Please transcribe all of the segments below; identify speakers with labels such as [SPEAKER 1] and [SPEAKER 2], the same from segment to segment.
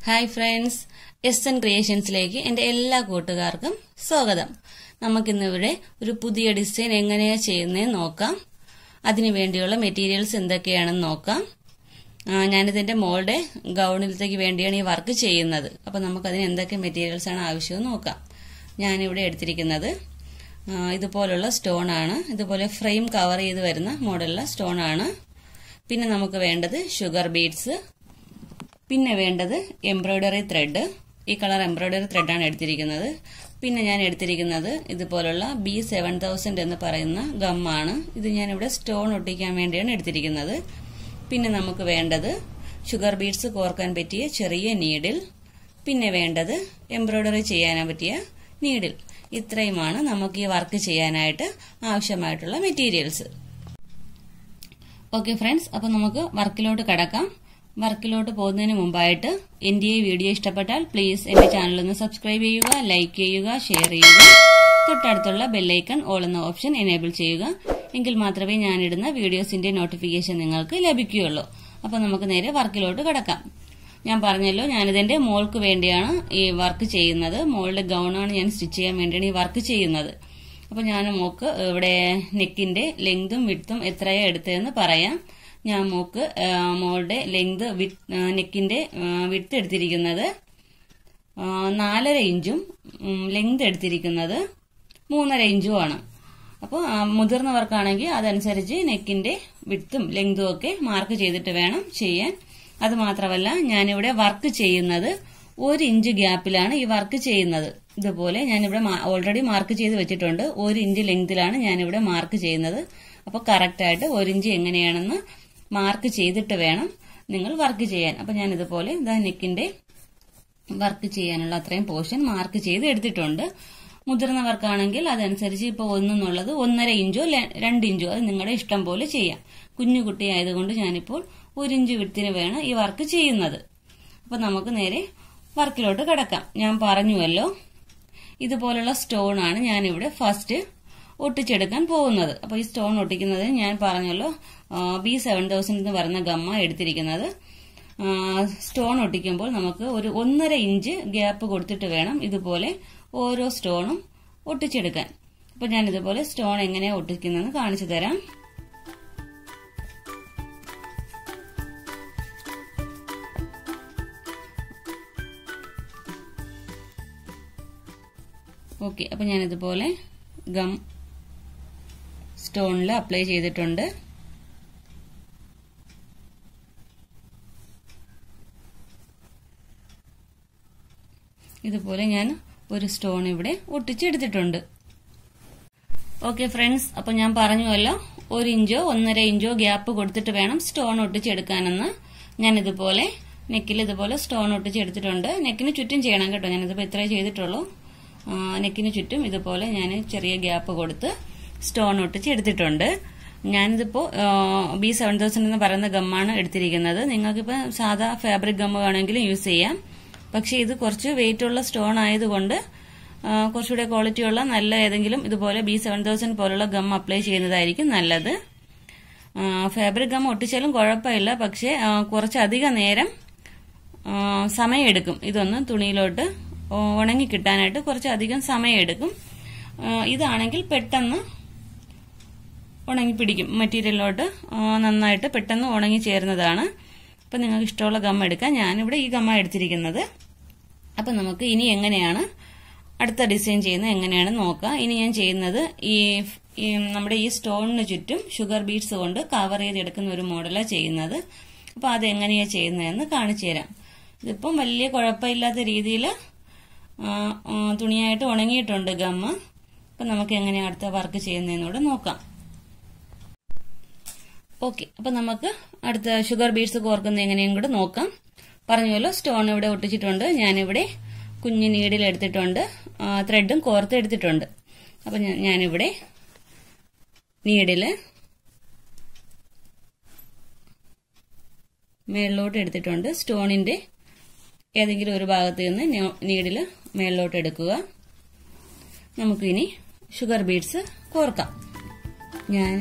[SPEAKER 1] Hi friends, SN ക്രിയേഷൻസിലേക്ക് എന്റെ എല്ലാ കൂട്ടുകാർക്കും സ്വാഗതം. നമുക്കിന്നിവിടെ ഒരു പുതിയ ഡിസൈൻ എങ്ങനെയാ ചെയ്യുന്നതെന്ന് നോക്കാം. അതിനു വേണ്ടിയുള്ള മെറ്റീരിയൽസ് എന്തൊക്കെയാണെന്ന് നോക്കാം. ഞാനിതിന്റെ മോളുടെ ഗൗണിലത്തേക്ക് വേണ്ടിയാണ് ഈ വർക്ക് ചെയ്യുന്നത്. അപ്പൊ നമുക്കതിന് എന്തൊക്കെ മെറ്റീരിയൽസ് ആണ് ആവശ്യമെന്ന് നോക്കാം. ഞാനിവിടെ എടുത്തിരിക്കുന്നത് ഇതുപോലുള്ള സ്റ്റോൺ ആണ്. ഇതുപോലെ ഫ്രെയിം കവർ ചെയ്ത് വരുന്ന മോഡലുള്ള സ്റ്റോൺ ആണ്. പിന്നെ നമുക്ക് വേണ്ടത് ഷുഗർ ബീഡ്സ്, പിന്നെ വേണ്ടത് എംബ്രോയിഡറി ത്രെഡ്. ഈ കളർ എംബ്രോയിഡറി ത്രെഡാണ് എടുത്തിരിക്കുന്നത്. പിന്നെ ഞാൻ എടുത്തിരിക്കുന്നത് ഇതുപോലുള്ള B7000 എന്ന് പറയുന്ന ഗമ്മാണ്. ഇത് ഞാനിവിടെ സ്റ്റോൺ ഒട്ടിക്കാൻ വേണ്ടിയാണ് എടുത്തിരിക്കുന്നത്. പിന്നെ നമുക്ക് വേണ്ടത് ഷുഗർ ബീഡ്സ് കോർക്കാൻ പറ്റിയ ചെറിയ നീഡിൽ, പിന്നെ വേണ്ടത് എംബ്രോയിഡറി ചെയ്യാൻ പറ്റിയ നീഡിൽ. ഇത്രയുമാണ് നമുക്ക് ഈ വർക്ക് ചെയ്യാനായിട്ട് ആവശ്യമായിട്ടുള്ള മെറ്റീരിയൽസ്. ഓക്കെ ഫ്രണ്ട്സ്, അപ്പൊ നമുക്ക് വർക്കിലോട്ട് കടക്കാം. വർക്കിലോട്ട് പോകുന്നതിന് മുമ്പായിട്ട് എന്റെ ഈ വീഡിയോ ഇഷ്ടപ്പെട്ടാൽ പ്ലീസ് എന്റെ ചാനൽ ഒന്ന് സബ്സ്ക്രൈബ് ചെയ്യുക, ലൈക്ക് ചെയ്യുക, ഷെയർ ചെയ്യുക. തൊട്ടടുത്തുള്ള ബെല്ലൈക്കൺ ഓൾ എന്ന ഓപ്ഷൻ എനേബിൾ ചെയ്യുക. എങ്കിൽ മാത്രമേ ഞാനിടുന്ന വീഡിയോസിന്റെ നോട്ടിഫിക്കേഷൻ നിങ്ങൾക്ക് ലഭിക്കുകയുള്ളൂ. അപ്പൊ നമുക്ക് നേരെ വർക്കിലോട്ട് കടക്കാം. ഞാൻ പറഞ്ഞല്ലോ, ഞാനിതെന്റെ മോൾക്ക് വേണ്ടിയാണ് ഈ വർക്ക് ചെയ്യുന്നത്. മോളുടെ ഗൗണാണ് ഞാൻ സ്റ്റിച്ച് ചെയ്യാൻ വേണ്ടിയാണ് ഈ വർക്ക് ചെയ്യുന്നത്. അപ്പൊ ഞാൻ മോക്ക് ഇവിടെ നെക്കിന്റെ ലെങ്തും വിഡ്ത്തും എത്രയാ എടുത്തതെന്ന് പറയാം. ഞാൻ മോക്ക് മോളുടെ ലെങ്ത് നെക്കിന്റെ വിഡ്ത്ത് എടുത്തിരിക്കുന്നത് 4.5 ഇഞ്ചും ലെങ്ത് എടുത്തിരിക്കുന്നത് 3.5 ഇഞ്ചും ആണ്. അപ്പോൾ മുതിർന്നവർക്കാണെങ്കിൽ അതനുസരിച്ച് നെക്കിന്റെ വിഡ്ത്തും ലെങ്തും ഒക്കെ മാർക്ക് ചെയ്തിട്ട് വേണം ചെയ്യാൻ. അത് മാത്രമല്ല, ഞാനിവിടെ വർക്ക് ചെയ്യുന്നത് 1 ഇഞ്ച് ഗ്യാപ്പിലാണ് ഈ വർക്ക് ചെയ്യുന്നത്. ഇതുപോലെ ഞാനിവിടെ ഓൾറെഡി മാർക്ക് ചെയ്ത് വെച്ചിട്ടുണ്ട്. 1 ഇഞ്ച് ലെങ്തിലാണ് ഞാനിവിടെ മാർക്ക് ചെയ്യുന്നത്. അപ്പൊ കറക്റ്റായിട്ട് 1 ഇഞ്ച് എങ്ങനെയാണെന്ന് മാർക്ക് ചെയ്തിട്ട് വേണം നിങ്ങൾ വർക്ക് ചെയ്യാൻ. അപ്പൊ ഞാൻ ഇതുപോലെ നെക്കിന്റെ വർക്ക് ചെയ്യാനുള്ള അത്രയും പോർഷൻ മാർക്ക് ചെയ്ത് എടുത്തിട്ടുണ്ട്. മുതിർന്നവർക്കാണെങ്കിൽ അതനുസരിച്ച് ഇപ്പൊ 1 എന്നുള്ളത് 1.5 ഇഞ്ചോ 2 ഇഞ്ചോ അത് നിങ്ങളുടെ ഇഷ്ടം പോലെ ചെയ്യാം. കുഞ്ഞു കുട്ടി ആയതുകൊണ്ട് ഞാനിപ്പോൾ 1 ഇഞ്ച് വിഡ്ത്തിന് വേണം ഈ വർക്ക് ചെയ്യുന്നത്. അപ്പൊ നമുക്ക് നേരെ വർക്കിലോട്ട് കിടക്കാം. ഞാൻ പറഞ്ഞുവല്ലോ, ഇതുപോലുള്ള സ്റ്റോൺ ആണ് ഞാനിവിടെ ഫസ്റ്റ് ഒട്ടിച്ചെടുക്കാൻ പോകുന്നത്. അപ്പൊ ഈ സ്റ്റോൺ ഒട്ടിക്കുന്നത് ഞാൻ പറഞ്ഞല്ലോ B7000 എന്ന് പറയുന്ന ഗമ്മ എടുത്തിരിക്കുന്നത്. സ്റ്റോൺ ഒട്ടിക്കുമ്പോൾ നമുക്ക് ഒരു 1.5 ഇഞ്ച് ഗ്യാപ്പ് കൊടുത്തിട്ട് വേണം ഇതുപോലെ ഓരോ സ്റ്റോണും ഒട്ടിച്ചെടുക്കാൻ. അപ്പൊ ഞാൻ ഇതുപോലെ സ്റ്റോൺ എങ്ങനെയാ ഒട്ടിക്കുന്നതെന്ന് കാണിച്ചു തരാം. ഓക്കെ, അപ്പൊ ഞാൻ ഇതുപോലെ ഗം സ്റ്റോണിൽ അപ്ലൈ ചെയ്തിട്ടുണ്ട്. ഇതുപോലെ ഞാൻ ഒരു സ്റ്റോൺ ഇവിടെ ഒട്ടിച്ചെടുത്തിട്ടുണ്ട്. ഓക്കെ ഫ്രണ്ട്സ്, അപ്പൊ ഞാൻ പറഞ്ഞുവല്ലോ 1 ഇഞ്ചോ 1.5 ഇഞ്ചോ ഗ്യാപ്പ് കൊടുത്തിട്ട് വേണം സ്റ്റോൺ ഒട്ടിച്ചെടുക്കാനെന്ന്. ഞാൻ ഇതുപോലെ നെക്കിൽ ഇതുപോലെ സ്റ്റോൺ ഒട്ടിച്ചെടുത്തിട്ടുണ്ട്. നെക്കിന് ചുറ്റും ചെയ്യണം കേട്ടോ. ഞാനിതിപ്പോ ഇത്രേ ചെയ്തിട്ടുള്ളൂ. നെക്കിന് ചുറ്റും ഇതുപോലെ ഞാൻ ചെറിയ ഗ്യാപ്പ് കൊടുത്ത് സ്റ്റോൺ ഒട്ടിച്ചെടുത്തിട്ടുണ്ട്. ഞാനിതിപ്പോ B7000 എന്ന് പറയുന്ന ഗമ്മാണ് എടുത്തിരിക്കുന്നത്. നിങ്ങൾക്കിപ്പോ സാധാ ഫാബ്രിക് ഗമ്മ വേണമെങ്കിലും യൂസ് ചെയ്യാം. പക്ഷെ ഇത് കുറച്ച് വെയിറ്റ് ഉള്ള സ്റ്റോൺ ആയതുകൊണ്ട് കുറച്ചുകൂടെ ക്വാളിറ്റി ഉള്ള നല്ല ഏതെങ്കിലും ഇതുപോലെ B7000 പോലുള്ള ഗം അപ്ലൈ ചെയ്യുന്നതായിരിക്കും നല്ലത്. ഫാബ്രിക് ഗം ഒട്ടിച്ചാലും കുഴപ്പമില്ല, പക്ഷെ കുറച്ചധികം നേരം സമയമെടുക്കും. ഇതൊന്ന് തുണിയിലോട്ട് ഉണങ്ങി കിട്ടാനായിട്ട് കുറച്ചധികം സമയമെടുക്കും. ഇതാണെങ്കിൽ പെട്ടെന്ന് ഉണങ്ങി പിടിക്കും. മെറ്റീരിയലിലോട്ട് നന്നായിട്ട് പെട്ടെന്ന് ഉണങ്ങി ചേരുന്നതാണ്. അപ്പൊ നിങ്ങൾക്ക് ഇഷ്ടമുള്ള ഗം എടുക്കാം. ഞാനിവിടെ ഈ ഗമ്മ എടുത്തിരിക്കുന്നത്. അപ്പൊ നമുക്ക് ഇനി എങ്ങനെയാണ് അടുത്ത ഡിസൈൻ ചെയ്യുന്നത് എങ്ങനെയാണെന്ന് നോക്കാം. ഇനി ഞാൻ ചെയ്യുന്നത് ഈ നമ്മുടെ ഈ സ്റ്റോണിന് ചുറ്റും ഷുഗർ ബീഡ്സ് കൊണ്ട് കവർ ചെയ്തെടുക്കുന്ന ഒരു മോഡലാണ് ചെയ്യുന്നത്. അപ്പൊ അതെങ്ങനെയാ ചെയ്യുന്നതെന്ന് കാണിച്ചു തരാം. ഇതിപ്പം വലിയ കുഴപ്പമില്ലാത്ത രീതിയിൽ തുണിയായിട്ട് ഉണങ്ങിയിട്ടുണ്ട് ഗമ്മ. അപ്പൊ നമുക്ക് എങ്ങനെയാ അടുത്ത വർക്ക് ചെയ്യുന്നതെന്നൂടെ നോക്കാം. ഓക്കെ, അപ്പൊ നമുക്ക് അടുത്ത ഷുഗർ ബീഡ്സ് കോർക്കുന്ന എങ്ങനെയും കൂടെ നോക്കാം. പറഞ്ഞല്ലോ, സ്റ്റോൺ ഇവിടെ ഒട്ടിച്ചിട്ടുണ്ട്. ഞാനിവിടെ കുഞ്ഞു നീഡിൽ എടുത്തിട്ടുണ്ട്. ത്രെഡും കോർത്ത് എടുത്തിട്ടുണ്ട്. അപ്പൊ ഞാനിവിടെ നീഡില് മേളിലോട്ട് എടുത്തിട്ടുണ്ട്. സ്റ്റോണിന്റെ ഏതെങ്കിലും ഒരു ഭാഗത്ത് നിന്ന് നീഡില് മേളിലോട്ട് എടുക്കുക. നമുക്കിനി ഷുഗർ ബീഡ്സ് കോർക്കാം. ഞാൻ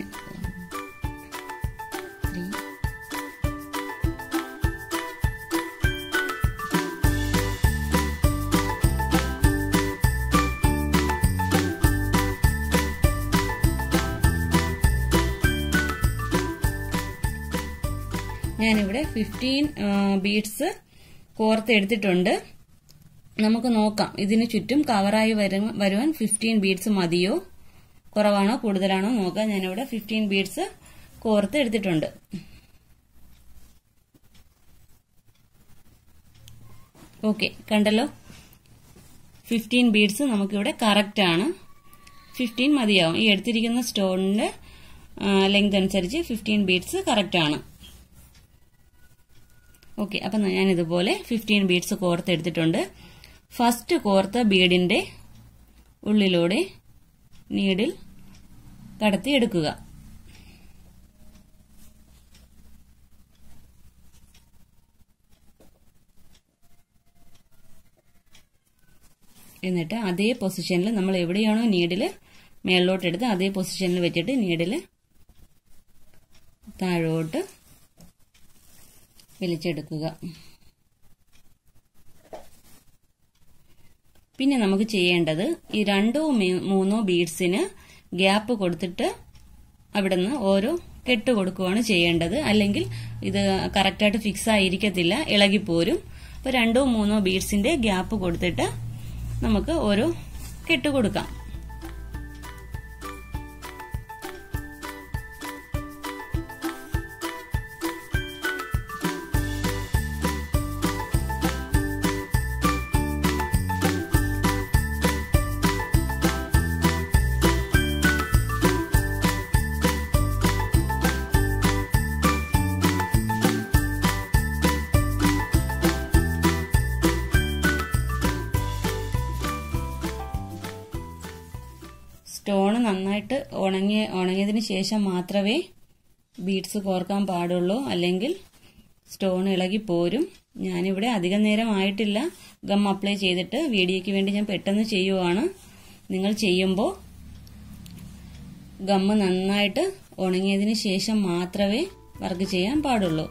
[SPEAKER 1] ഞാനിവിടെ 15 ബീഡ്സ് കോർത്തെടുത്തിട്ടുണ്ട്. നമുക്ക് നോക്കാം ഇതിന് ചുറ്റും കവറായി വരുവാൻ 15 ബീഡ്സ് മതിയോ, കുറവാണോ കൂടുതലാണോ നോക്കാം. ഞാനിവിടെ 15 ബീഡ്സ് കോർത്തെടുത്തിട്ടുണ്ട്. ഓക്കെ, കണ്ടല്ലോ 15 ബീഡ്സ് നമുക്കിവിടെ കറക്റ്റ് ആണ്. 15 മതിയാവും. ഈ എടുത്തിരിക്കുന്ന സ്റ്റോണിന്റെ ലെങ്ത് അനുസരിച്ച് 15 ബീഡ്സ് കറക്റ്റ് ആണ്. ഓക്കെ, അപ്പൊ ഞാൻ ഇതുപോലെ 15 ബീഡ്സ് കോർത്തെടുത്തിട്ടുണ്ട്. ഫസ്റ്റ് കോർത്ത ബീഡിന്റെ ഉള്ളിലൂടെ നീഡിൽ കടത്തിയെടുക്കുക. എന്നിട്ട് അതേ പൊസിഷനിൽ നമ്മൾ എവിടെയാണോ നീഡിൽ മേളിലോട്ട് എടുത്ത് അതേ പൊസിഷനിൽ വെച്ചിട്ട് നീഡിൽ താഴോട്ട് വലിച്ചെടുക്കുക. പിന്നെ നമുക്ക് ചെയ്യേണ്ടത് ഈ 2-3 ബീഡ്സിന് ഗ്യാപ്പ് കൊടുത്തിട്ട് അവിടുന്ന് ഓരോ കെട്ട് കൊടുക്കുകയാണ് ചെയ്യേണ്ടത്. അല്ലെങ്കിൽ ഇത് കറക്റ്റായിട്ട് ഫിക്സ് ആയിരിക്കത്തില്ല, ഇളകിപ്പോരും. അപ്പൊ 2-3 ബീഡ്സിന്റെ ഗ്യാപ്പ് കൊടുത്തിട്ട് നമുക്ക് ഓരോ കെട്ട് കൊടുക്കാം. സ്റ്റോൺ നന്നായിട്ട് ഉണങ്ങിയതിന് ശേഷം മാത്രമേ ബീഡ്സ് കോർക്കാൻ പാടുള്ളൂ, അല്ലെങ്കിൽ സ്റ്റോൺ ഇളകി പോരും. ഞാനിവിടെ അധികം നേരം ആയിട്ടില്ല ഗം അപ്ലൈ ചെയ്തിട്ട്, വീഡിയോയ്ക്ക് വേണ്ടി ഞാൻ പെട്ടെന്ന് ചെയ്യുവാണ്. നിങ്ങൾ ചെയ്യുമ്പോൾ ഗം നന്നായിട്ട് ഉണങ്ങിയതിന് ശേഷം മാത്രമേ വർക്ക് ചെയ്യാൻ പാടുള്ളൂ.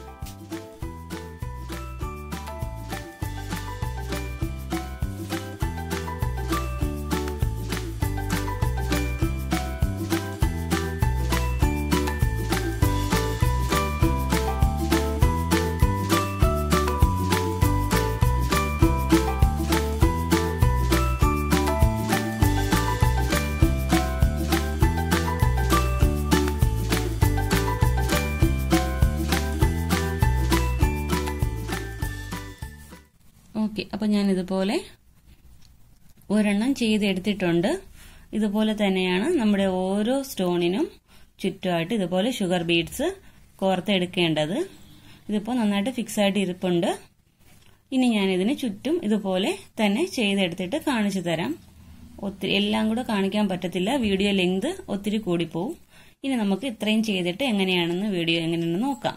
[SPEAKER 1] ഓക്കെ, അപ്പൊ ഞാൻ ഇതുപോലെ ഒരെണ്ണം ചെയ്തെടുത്തിട്ടുണ്ട്. ഇതുപോലെ തന്നെയാണ് നമ്മുടെ ഓരോ സ്റ്റോണിനും ചുറ്റുമായിട്ട് ഇതുപോലെ ഷുഗർ ബീഡ്സ് കോർത്തെടുക്കേണ്ടത്. ഇതിപ്പോൾ നന്നായിട്ട് ഫിക്സ് ആയിട്ട് ഇരിപ്പുണ്ട്. ഇനി ഞാൻ ഇതിന് ചുറ്റും ഇതുപോലെ തന്നെ ചെയ്തെടുത്തിട്ട് കാണിച്ചു തരാം. ഒത്തിരി എല്ലാം കൂടെ കാണിക്കാൻ പറ്റത്തില്ല, വീഡിയോ ലെങ്ത് ഒത്തിരി കൂടിപ്പോവും. ഇനി നമുക്ക് ഇത്രയും ചെയ്തിട്ട് വീഡിയോ എങ്ങനെയാണെന്ന് നോക്കാം.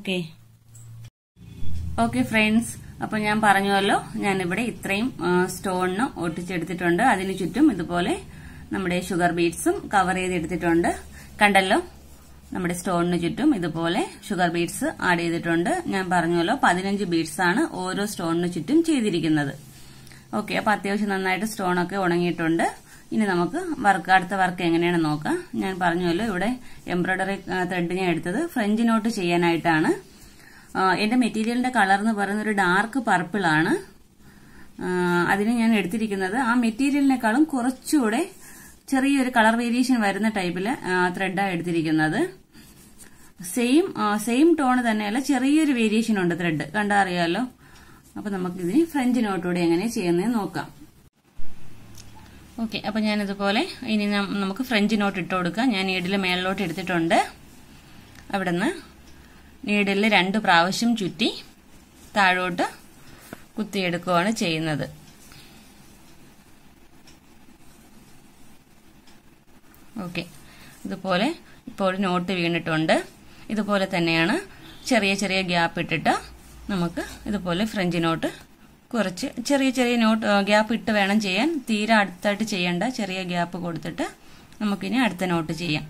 [SPEAKER 1] ഓക്കെ ഫ്രണ്ട്സ്, അപ്പൊ ഞാൻ പറഞ്ഞല്ലോ, ഞാനിവിടെ ഇത്രയും സ്റ്റോണിന് ഒട്ടിച്ചെടുത്തിട്ടുണ്ട്. അതിന് ചുറ്റും ഇതുപോലെ നമ്മുടെ ഷുഗർ ബീഡ്സും കവർ ചെയ്തെടുത്തിട്ടുണ്ട്. കണ്ടല്ലോ, നമ്മുടെ സ്റ്റോണിന് ചുറ്റും ഇതുപോലെ ഷുഗർ ബീഡ്സ് ആഡ് ചെയ്തിട്ടുണ്ട്. ഞാൻ പറഞ്ഞല്ലോ 15 ബീഡ്സ് ആണ് ഓരോ സ്റ്റോണിന് ചുറ്റും ചെയ്തിരിക്കുന്നത്. ഓക്കെ, അപ്പൊ അത്യാവശ്യം നന്നായിട്ട് സ്റ്റോണൊക്കെ ഉണങ്ങിയിട്ടുണ്ട്. ഇനി നമുക്ക് അടുത്ത വർക്ക് എങ്ങനെയാണെന്ന് നോക്കാം. ഞാൻ പറഞ്ഞല്ലോ, ഇവിടെ എംബ്രോയിഡറി ത്രെഡ് ഞാൻ എടുത്തത് ഫ്രഞ്ച് നോട്ട് ചെയ്യാനായിട്ടാണ്. എന്റെ മെറ്റീരിയലിന്റെ കളർ എന്ന് പറയുന്നത് ഒരു ഡാർക്ക് പർപ്പിൾ ആണ്. അതിന് ഞാൻ എടുത്തിരിക്കുന്നത് ആ മെറ്റീരിയലിനേക്കാളും കുറച്ചുകൂടെ ചെറിയൊരു കളർ വേരിയേഷൻ വരുന്ന ടൈപ്പില് ത്രെഡാണ് എടുത്തിരിക്കുന്നത്. സെയിം ടോണ് തന്നെയല്ല, ചെറിയൊരു വേരിയേഷൻ ഉണ്ട് ത്രെഡ്, കണ്ടാ അറിയാലോ. അപ്പൊ നമുക്കിതിന് ഫ്രഞ്ച് നോട്ടൂടെ എങ്ങനെ ചെയ്യുന്നതെന്ന് നോക്കാം. ഓക്കെ, അപ്പൊ ഞാനിതുപോലെ ഇനി നമുക്ക് ഫ്രഞ്ച് നോട്ട് ഇട്ട് കൊടുക്കാം. ഞാൻ നീഡിൽ മേളിലോട്ട് എടുത്തിട്ടുണ്ട്. അവിടുന്ന് നീഡിൽ 2 പ്രാവശ്യം ചുറ്റി താഴോട്ട് കുത്തിയെടുക്കുകയാണ് ചെയ്യുന്നത്. ഓക്കെ, ഇതുപോലെ ഇപ്പോൾ ഒരു നോട്ട് വീണിട്ടുണ്ട്. ഇതുപോലെ തന്നെയാണ് ചെറിയ ചെറിയ ഗ്യാപ്പ് ഇട്ടിട്ട് നമുക്ക് ഇതുപോലെ ഫ്രഞ്ച് നോട്ട് കുറച്ച് ചെറിയ നോട്ട് ഗ്യാപ്പ് ഇട്ട് വേണം ചെയ്യാൻ. തീരെ അടുത്തായിട്ട് ചെയ്യേണ്ട, ചെറിയ ഗ്യാപ്പ് കൊടുത്തിട്ട് നമുക്കിനി അടുത്ത നോട്ട് ചെയ്യാം.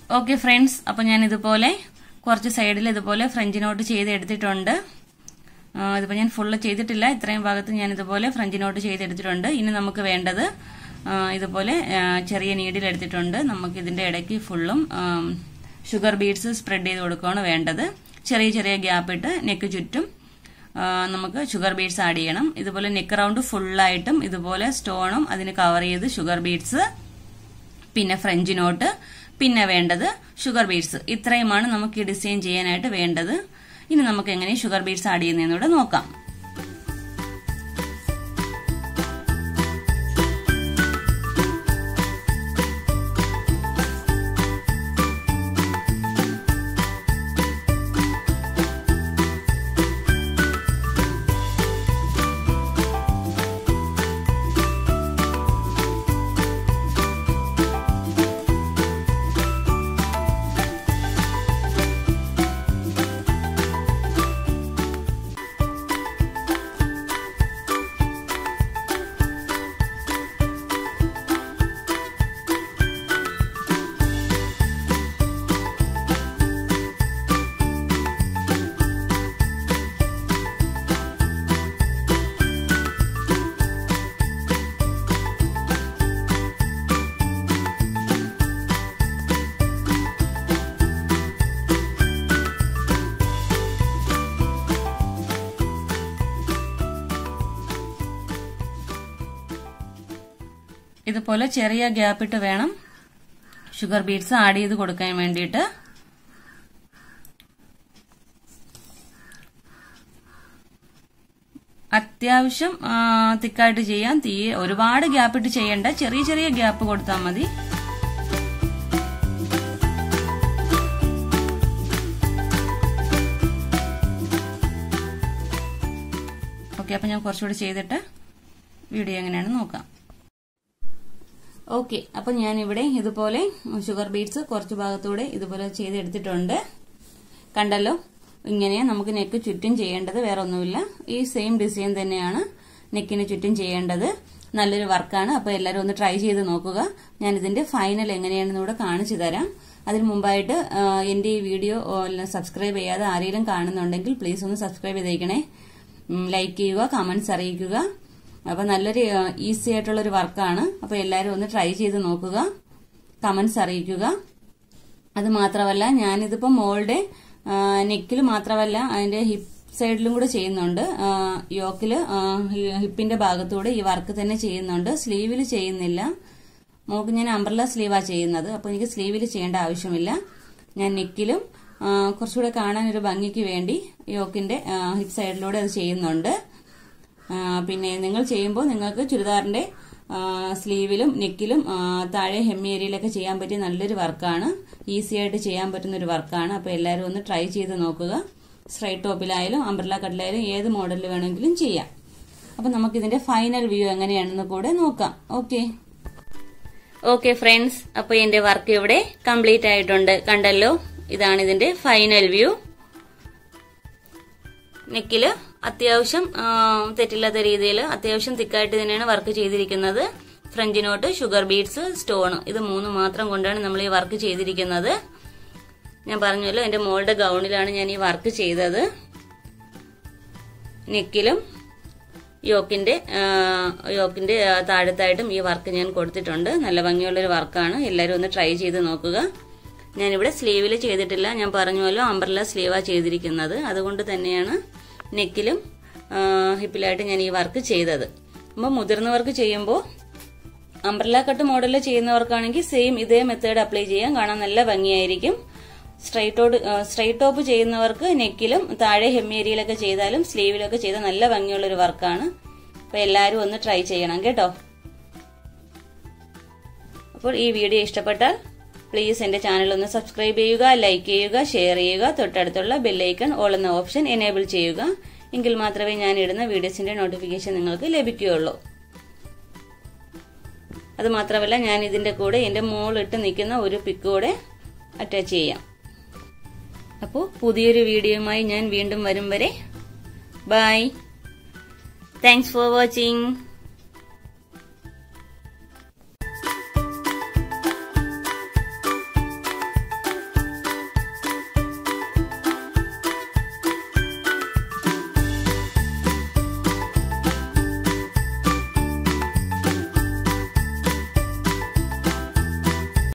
[SPEAKER 1] ഓക്കെ ഫ്രണ്ട്സ്, അപ്പൊ ഞാൻ ഇതുപോലെ കുറച്ച് സൈഡിൽ ഇതുപോലെ ഫ്രഞ്ച് നോട്ട് ചെയ്തെടുത്തിട്ടുണ്ട്. ഇതിപ്പോൾ ഞാൻ ഫുള്ള് ചെയ്തിട്ടില്ല, ഇത്രയും ഭാഗത്ത് ഞാൻ ഇതുപോലെ ഫ്രഞ്ച് നോട്ട് ചെയ്തെടുത്തിട്ടുണ്ട്. ഇനി നമുക്ക് വേണ്ടത് ഇതുപോലെ ചെറിയ നീഡിൽ എടുത്തിട്ടുണ്ട്. നമുക്ക് ഇതിന്റെ ഇടയ്ക്ക് ഫുള്ളും ഷുഗർ ബീഡ്സ് സ്പ്രെഡ് ചെയ്ത് കൊടുക്കുകയാണ് വേണ്ടത്. ചെറിയ ചെറിയ ഗ്യാപ്പ് ഇട്ട് നെക്ക് ചുറ്റും നമുക്ക് ഷുഗർ ബീഡ്സ് ആഡ് ചെയ്യണം. ഇതുപോലെ നെക്ക് റൗണ്ട് ഫുള്ളായിട്ടും ഇതുപോലെ സ്റ്റോണും അതിന് കവർ ചെയ്ത് ഷുഗർ ബീഡ്സ്, പിന്നെ ഫ്രഞ്ച് നോട്ട്, പിന്നെ വേണ്ടത് ഷുഗർ ബീഡ്സ്. ഇത്രയുമാണ് നമുക്ക് ഈ ഡിസൈൻ ചെയ്യാനായിട്ട് വേണ്ടത്. ഇനി നമുക്ക് എങ്ങനെ ഷുഗർ ബീഡ്സ് ആഡ് ചെയ്യുന്നതെന്നൂടെ നോക്കാം. ഇതുപോലെ ചെറിയ ഗ്യാപ്പ് ഇട്ട് വേണം ഷുഗർ ബീഡ്സ് ആഡ് ചെയ്ത് കൊടുക്കാൻ വേണ്ടിയിട്ട്. അത്യാവശ്യം തിക്കായിട്ട് ചെയ്യാം. ഒരുപാട് ഗ്യാപ്പ് ഇട്ട് ചെയ്യണ്ട, ചെറിയ ചെറിയ ഗ്യാപ്പ് കൊടുത്താൽ മതി. ഓക്കെ, അപ്പൊ ഞാൻ കുറച്ചുകൂടി ചെയ്തിട്ട് വീഡിയോ എങ്ങനെയാണെന്ന് നോക്കാം. ഓക്കെ, അപ്പൊ ഞാനിവിടെ ഇതുപോലെ ഷുഗർ ബീഡ്സ് കുറച്ച് ഭാഗത്തൂടെ ഇതുപോലെ ചെയ്തെടുത്തിട്ടുണ്ട്. കണ്ടല്ലോ, ഇങ്ങനെയാണ് നമുക്ക് നെക്ക് ചുറ്റും ചെയ്യേണ്ടത്, വേറെ ഒന്നുമില്ല. ഈ സെയിം ഡിസൈൻ തന്നെയാണ് നെക്കിന് ചുറ്റും ചെയ്യേണ്ടത്. നല്ലൊരു വർക്കാണ്. അപ്പൊ എല്ലാവരും ഒന്ന് ട്രൈ ചെയ്ത് നോക്കുക. ഞാൻ ഇതിന്റെ ഫൈനൽ എങ്ങനെയാണെന്ന് കൂടെ കാണിച്ചു തരാം. അതിന് മുമ്പായിട്ട് എന്റെ ഈ വീഡിയോ സബ്സ്ക്രൈബ് ചെയ്യാതെ ആരെങ്കിലും കാണുന്നുണ്ടെങ്കിൽ പ്ലീസ് ഒന്ന് സബ്സ്ക്രൈബ് ചെയ്തേക്കണേ. ലൈക്ക് ചെയ്യുക, കമന്റ്സ് അറിയിക്കുക. അപ്പൊ നല്ലൊരു ഈസി ആയിട്ടുള്ളൊരു വർക്കാണ്. അപ്പൊ എല്ലാവരും ഒന്ന് ട്രൈ ചെയ്ത് നോക്കുക, കമന്റ്സ് അറിയിക്കുക. അത് മാത്രമല്ല, ഞാനിതിപ്പോ മോളുടെ നെക്കിൽ മാത്രമല്ല അതിന്റെ ഹിപ്പ് സൈഡിലും കൂടെ ചെയ്യുന്നുണ്ട്. യോക്കില് ഹിപ്പിന്റെ ഭാഗത്തൂടെ ഈ വർക്ക് തന്നെ ചെയ്യുന്നുണ്ട്. സ്ലീവിൽ ചെയ്യുന്നില്ല. മോക്ക് ഞാൻ അംബ്രല്ല സ്ലീവാ ചെയ്യുന്നത്. അപ്പൊ എനിക്ക് സ്ലീവിൽ ചെയ്യേണ്ട ആവശ്യമില്ല. ഞാൻ നെക്കിലും കുറച്ചുകൂടെ കാണാൻ ഒരു ഭംഗിക്ക് വേണ്ടി യോക്കിന്റെ ഹിപ്പ് സൈഡിലൂടെ അത് ചെയ്യുന്നുണ്ട്. പിന്നെ നിങ്ങൾ ചെയ്യുമ്പോൾ നിങ്ങൾക്ക് ചുരിദാറിന്റെ സ്ലീവിലും നെക്കിലും താഴെ ഹെമ്മി ഏരിയയിലൊക്കെ ചെയ്യാൻ പറ്റിയ നല്ലൊരു വർക്കാണ്. ഈസി ആയിട്ട് ചെയ്യാൻ പറ്റുന്ന ഒരു വർക്കാണ്. അപ്പൊ എല്ലാവരും ഒന്ന് ട്രൈ ചെയ്ത് നോക്കുക. സ്ട്രൈറ്റ് ടോപ്പിലായാലും അംബ്രല്ല കട്ടിലായാലും ഏത് മോഡലിൽ വേണമെങ്കിലും ചെയ്യാം. അപ്പൊ നമുക്ക് ഇതിന്റെ ഫൈനൽ വ്യൂ എങ്ങനെയാണെന്ന് കൂടെ നോക്കാം. ഓക്കെ ഫ്രണ്ട്സ്, അപ്പൊ എന്റെ വർക്ക് ഇവിടെ കംപ്ലീറ്റ് ആയിട്ടുണ്ട്. കണ്ടല്ലോ, ഇതാണ് ഇതിന്റെ ഫൈനൽ വ്യൂ. നെക്കില് അത്യാവശ്യം തെറ്റില്ലാത്ത രീതിയിൽ അത്യാവശ്യം തിക്കായിട്ട് തന്നെയാണ് വർക്ക് ചെയ്തിരിക്കുന്നത്. French knot, sugar beads, stone, ഇത് 3 മാത്രം കൊണ്ടാണ് നമ്മൾ ഈ വർക്ക് ചെയ്തിരിക്കുന്നത്. ഞാൻ പറഞ്ഞല്ലോ, എന്റെ മോളുടെ ഗൗണിലാണ് ഞാൻ ഈ വർക്ക് ചെയ്തത്. നെക്കിലും യോക്കിന്റെ താഴത്തായിട്ടും ഈ വർക്ക് ഞാൻ കൊടുത്തിട്ടുണ്ട്. നല്ല ഭംഗിയുള്ളൊരു വർക്കാണ്. എല്ലാവരും ഒന്ന് ട്രൈ ചെയ്ത് നോക്കുക. ഞാനിവിടെ സ്ലീവിൽ ചെയ്തിട്ടില്ല. ഞാൻ പറഞ്ഞല്ലോ, അംബ്രല്ല സ്ലീവാ ചെയ്തിരിക്കുന്നത്. അതുകൊണ്ട് തന്നെയാണ് നെക്കിലും ഹിപ്പിലായിട്ട് ഞാൻ ഈ വർക്ക് ചെയ്തത്. അപ്പോൾ മുതിർന്നവർക്ക് ചെയ്യുമ്പോൾ അംബ്രല്ല കട്ട് മോഡലിൽ ചെയ്യുന്നവർക്കാണെങ്കിൽ സെയിം ഇതേ മെത്തേഡ് അപ്ലൈ ചെയ്യാൻ കാണാൻ നല്ല ഭംഗിയായിരിക്കും. സ്ട്രൈറ്റ് ടോപ്പ് ചെയ്യുന്നവർക്ക് നെക്കിലും താഴെ ഹെമ്മി ഏരിയയിലൊക്കെ ചെയ്താലും സ്ലീവിലൊക്കെ ചെയ്താൽ നല്ല ഭംഗിയുള്ളൊരു വർക്കാണ്. അപ്പൊ എല്ലാവരും ഒന്ന് ട്രൈ ചെയ്യണം കേട്ടോ. അപ്പോൾ ഈ വീഡിയോ ഇഷ്ടപ്പെട്ടാൽ പ്ലീസ് എന്റെ ചാനൽ ഒന്ന് സബ്സ്ക്രൈബ് ചെയ്യുക, ലൈക്ക് ചെയ്യുക, ഷെയർ ചെയ്യുക. തൊട്ടടുത്തുള്ള ബെല്ലൈക്കൺ ഓൾ എന്ന ഓപ്ഷൻ എനേബിൾ ചെയ്യുക. എങ്കിൽ മാത്രമേ ഞാൻ ഇടുന്ന വീഡിയോസിന്റെ നോട്ടിഫിക്കേഷൻ നിങ്ങൾക്ക് ലഭിക്കുകയുള്ളൂ. അത് മാത്രമല്ല, ഞാൻ ഇതിന്റെ കൂടെ എന്റെ മോളിട്ട് നിൽക്കുന്ന ഒരു പിക്ക് കൂടെ അറ്റാച്ച് ചെയ്യാം. അപ്പോൾ പുതിയൊരു വീഡിയോയുമായി ഞാൻ വീണ്ടും വരും വരെ ബൈ. Thanks for watching.